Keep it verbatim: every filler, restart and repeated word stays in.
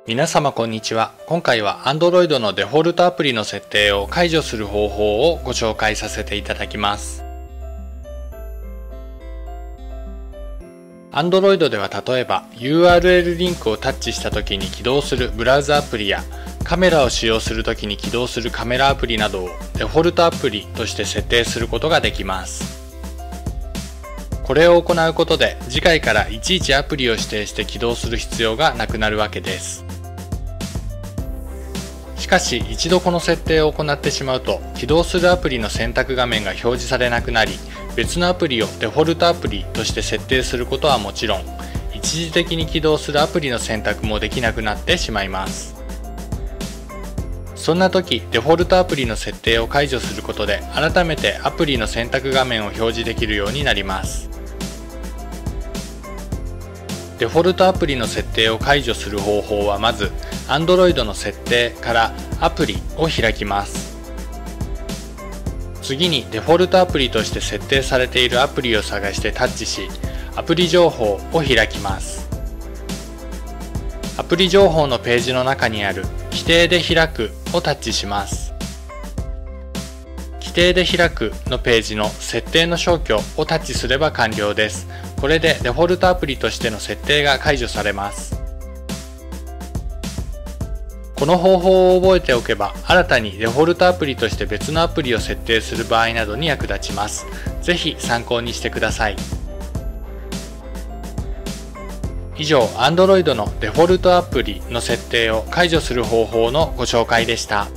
皆様こんにちは。今回は Android のデフォルトアプリの設定を解除する方法をご紹介させていただきます。Android では例えば ユーアールエル リンクをタッチした時に起動するブラウザアプリやカメラを使用する時に起動するカメラアプリなどをデフォルトアプリとして設定することができます。これを行うことで次回からいちいちアプリを指定して起動する必要がなくなるわけです。しかし一度この設定を行ってしまうと起動するアプリの選択画面が表示されなくなり、別のアプリをデフォルトアプリとして設定することはもちろん、一時的に起動するアプリの選択もできなくなってしまいます。そんな時、デフォルトアプリの設定を解除することで改めてアプリの選択画面を表示できるようになります。デフォルトアプリの設定を解除する方法はまず Android の設定からアプリを開きます。次にデフォルトアプリとして設定されているアプリを探してタッチし、アプリ情報を開きます。アプリ情報のページの中にある規定で開くをタッチします。規定で開くのページの設定の消去をタッチすれば完了です。これでデフォルトアプリとしての設定が解除されます。この方法を覚えておけば、新たにデフォルトアプリとして別のアプリを設定する場合などに役立ちます。ぜひ参考にしてください。以上、Android のデフォルトアプリの設定を解除する方法のご紹介でした。